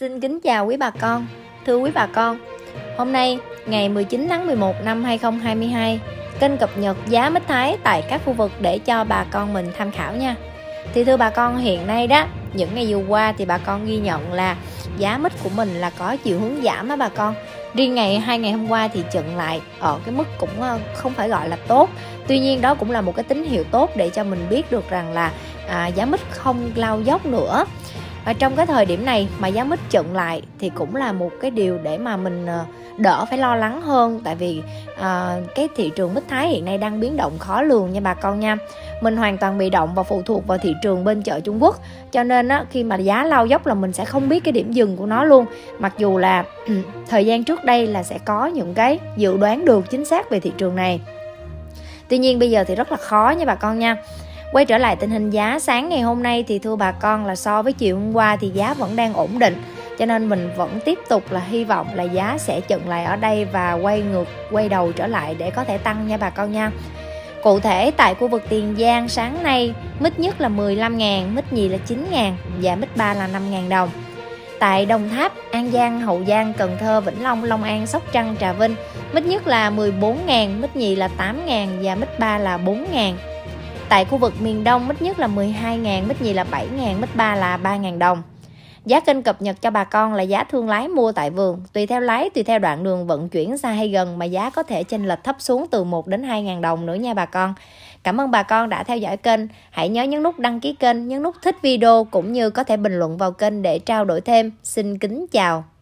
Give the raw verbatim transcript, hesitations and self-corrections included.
Xin kính chào quý bà con. Thưa quý bà con, hôm nay ngày mười chín tháng mười một năm hai nghìn không trăm hai mươi hai, kênh cập nhật giá mít Thái tại các khu vực để cho bà con mình tham khảo nha. Thì thưa bà con, hiện nay đó, những ngày vừa qua thì bà con ghi nhận là giá mít của mình là có chiều hướng giảm á bà con. Riêng ngày hai ngày hôm qua thì chững lại ở cái mức cũng không phải gọi là tốt. Tuy nhiên đó cũng là một cái tín hiệu tốt để cho mình biết được rằng là à, giá mít không lao dốc nữa. Và trong cái thời điểm này mà giá mít chững lại thì cũng là một cái điều để mà mình đỡ phải lo lắng hơn. Tại vì à, cái thị trường mít Thái hiện nay đang biến động khó lường nha bà con nha. Mình hoàn toàn bị động và phụ thuộc vào thị trường bên chợ Trung Quốc. Cho nên á, khi mà giá lao dốc là mình sẽ không biết cái điểm dừng của nó luôn. Mặc dù là thời gian trước đây là sẽ có những cái dự đoán được chính xác về thị trường này. Tuy nhiên bây giờ thì rất là khó nha bà con nha. Quay trở lại tình hình giá sáng ngày hôm nay thì thưa bà con là so với chiều hôm qua thì giá vẫn đang ổn định. Cho nên mình vẫn tiếp tục là hy vọng là giá sẽ chững lại ở đây và quay ngược, quay đầu trở lại để có thể tăng nha bà con nha. Cụ thể tại khu vực Tiền Giang sáng nay mít nhất là mười lăm ngàn, mít nhì là chín ngàn và mít ba là năm ngàn đồng. Tại Đồng Tháp, An Giang, Hậu Giang, Cần Thơ, Vĩnh Long, Long An, Sóc Trăng, Trà Vinh, mít nhất là mười bốn ngàn, mít nhì là tám ngàn và mít ba là bốn ngàn. Tại khu vực miền Đông, mít nhất là mười hai ngàn, mít nhì là bảy ngàn, mít ba là ba ngàn đồng. Giá kênh cập nhật cho bà con là giá thương lái mua tại vườn. Tùy theo lái, tùy theo đoạn đường vận chuyển xa hay gần mà giá có thể chênh lệch thấp xuống từ một đến hai ngàn đồng nữa nha bà con. Cảm ơn bà con đã theo dõi kênh. Hãy nhớ nhấn nút đăng ký kênh, nhấn nút thích video cũng như có thể bình luận vào kênh để trao đổi thêm. Xin kính chào.